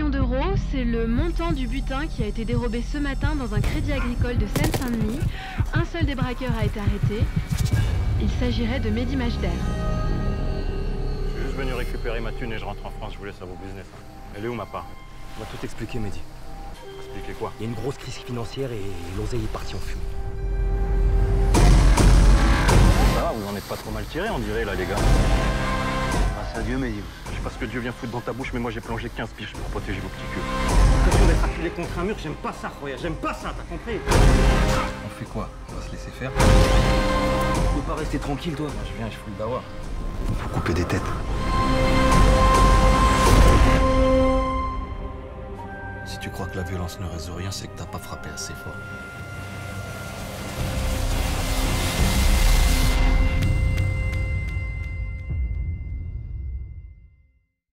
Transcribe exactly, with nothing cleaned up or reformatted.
millions d'euros, c'est le montant du butin qui a été dérobé ce matin dans un crédit agricole de Seine-Saint-Denis. Un seul des braqueurs a été arrêté. Il s'agirait de Mehdi Majder. Je suis juste venu récupérer ma thune et je rentre en France. Je vous laisse à vos business. Elle est où ma part? On va tout expliquer, Mehdi. Expliquez quoi? Il y a une grosse crise financière et l'oseille est partie en fumée. Ça va, vous en êtes pas trop mal tiré, on dirait, là, les gars. Grâce à Dieu, Mehdi. Je sais pas ce que Dieu vient foutre dans ta bouche, mais moi j'ai plongé quinze piges pour protéger vos petits culs. L'impression d'être acculé contre un mur, j'aime pas ça, Roya. J'aime pas ça, t'as compris? On fait quoi? On va se laisser faire? Tu peux pas rester tranquille, toi? Moi je viens et je fous le dawa. Faut couper des têtes. Si tu crois que la violence ne résout rien, c'est que t'as pas frappé assez fort.